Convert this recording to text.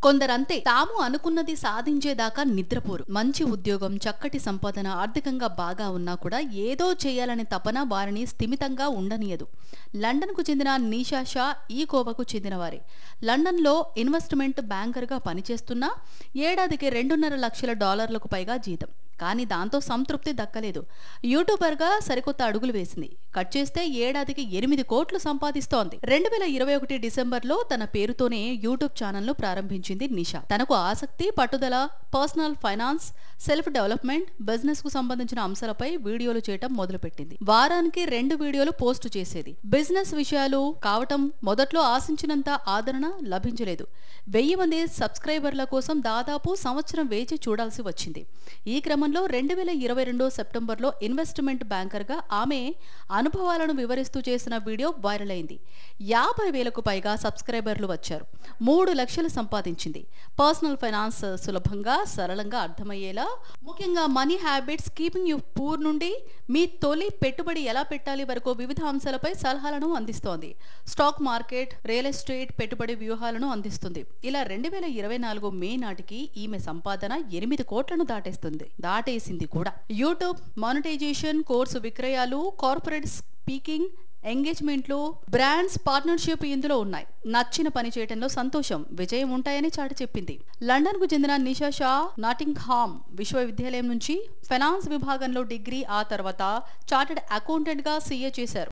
కొందరంతే తాము అనుకున్నది సాధించేదాకా నిద్రపోరు. మంచి ఉద్యోగం, చక్కటి సంపాదన, ఆర్థికంగా బాగా ఉన్నా కూడా ఏదో చేయాలనే తపన వారిని స్థిమితంగా ఉండనీయదు. లండన్కు చెందిన నిషా షా ఈ కోవకు చెందినవారే. లండన్లో ఇన్వెస్ట్మెంట్ బ్యాంకర్గా పనిచేస్తున్నా ఏడాదికి $2.5 లక్షల పైగా జీతం. కానీ దాంతో సంతృప్తి దక్కలేదు. యూట్యూబర్గా సరికొత్త అడుగులు వేసింది. కట్ చేస్తే ఏడాదికి 8 కోట్లు సంపాదిస్తోంది. 2021 డిసెంబర్లో తన పేరుతోనే యూట్యూబ్ ఛానల్ను ప్రారంభించింది నిషా. తనకు ఆసక్తి, పట్టుదల, personal finance, self development, business కు సంబంధించిన అంశాలపై వీడియోలు చేయటం మొదలుపెట్టింది. వారానికి 2 వీడియోలు పోస్టు చేసేది. బిజినెస్ విషయాలు కావటం మొదట్లో ఆశించినంత ఆదరణ లభించలేదు. 1000 మంది సబ్స్క్రైబర్ల కోసం దాదాపు సంవత్సరం వేచి చూడాల్సి వచ్చింది. ఈ క్రమంలో 2022 సెప్టెంబర్లో ఇన్వెస్ట్మెంట్ బ్యాంకర్గా ఆమె అనుభవాలను వివరిస్తూ చేసిన వీడియో వైరల్ అయింది. 50,000కు పైగా సబ్స్క్రైబర్లు వచ్చారు. 3 లక్షలు సంపాదించింది. పర్సనల్ ఫైనాన్స్ సులభంగా, సరళంగా అర్థమయ్యేలా, ముఖ్యంగా money habits, keeping you poor నుండి మీ తొలి పెట్టుబడి ఎలా పెట్టాలి వరకు వివిధ అంశాలపై సలహాలను అందిస్తోంది. స్టాక్ మార్కెట్, రియల్ ఎస్టేట్ పెట్టుబడి వ్యూహాలను అందిస్తుంది. ఇలా 2024 మే నాటికి ఈమె సంపాదన 8 కోట్లను దాటేసింది కూడా. యూట్యూబ్ మానిటైజేషన్, కోర్సు విక్రయాలు, కార్పొరేట్ స్పీకింగ్ ఎంగేజ్మెంట్లు, బ్రాండ్స్ పార్ట్నర్షిప్ ఇందులో ఉన్నాయి. నచ్చిన పని చేయడంలో సంతోషం, విజయం ఉంటాయని చాటి చెప్పింది. లండన్ కు చెందిన నిషా షా నాటింగ్హామ్ విశ్వవిద్యాలయం నుంచి ఫైనాన్స్ విభాగంలో డిగ్రీ, ఆ తర్వాత చార్టెడ్ అకౌంటెంట్ గా CA చేశారు.